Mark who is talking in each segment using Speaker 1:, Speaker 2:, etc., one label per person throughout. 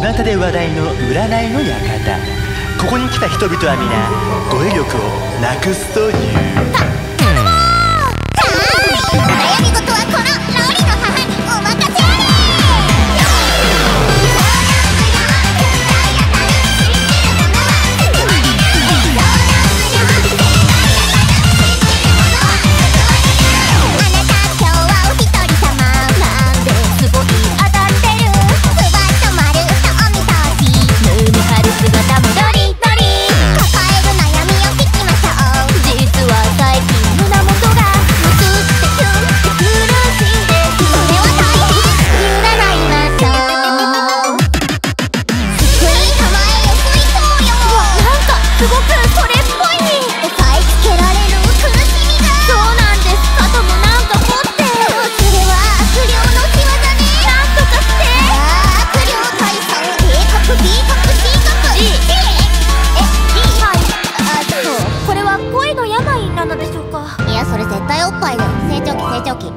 Speaker 1: 巷で話題の占いの館。ここに来た人々は皆語彙力をなくすという。
Speaker 2: 悩み事はこのロリの母にお任せあれ。それ絶対おっぱいだよ。成長期成長期。スピリチュアリズムで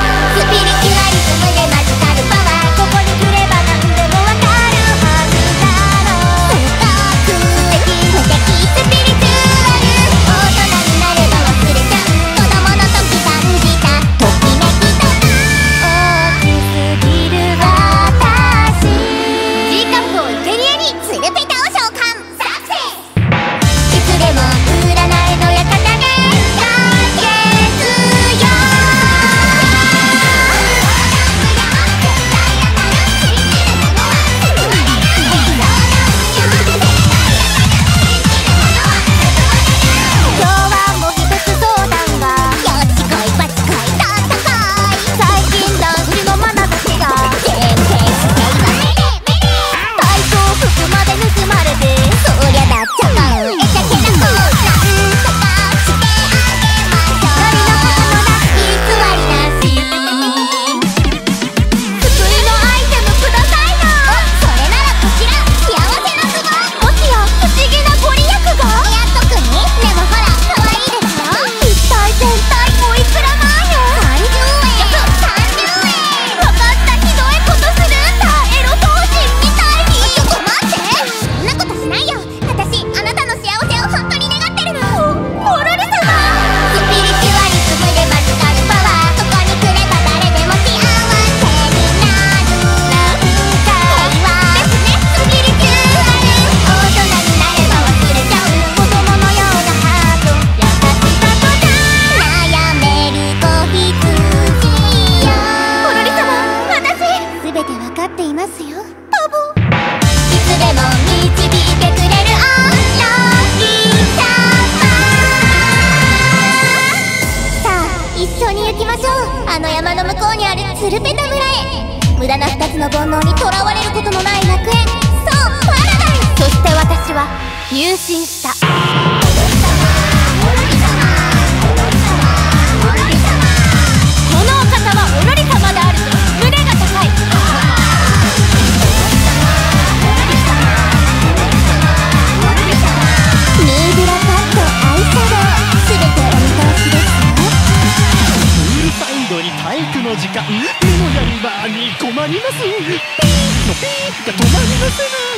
Speaker 2: マジカルパワー、ここに来れば何でもわかるはずだろう。深く無敵スピリチュアル。大人になれば忘れちゃう子供の時感じたときめきとか。大きすぎる私 G カップを生贄にツルペタを召喚サクセス。いつでも占いの館であの山の向こうにあるツルペタ村へ。無駄な2つの煩悩にとらわれることのない楽園、そうパラダイス。そして私は入信した。このお方はおろり様であるぞ。胸が高い。ヌーブラカットアイシャドウ、すべてお見通しですよ。
Speaker 1: サイドに体育の時間、目のやり場に困ります。ピーのピーが止まりません。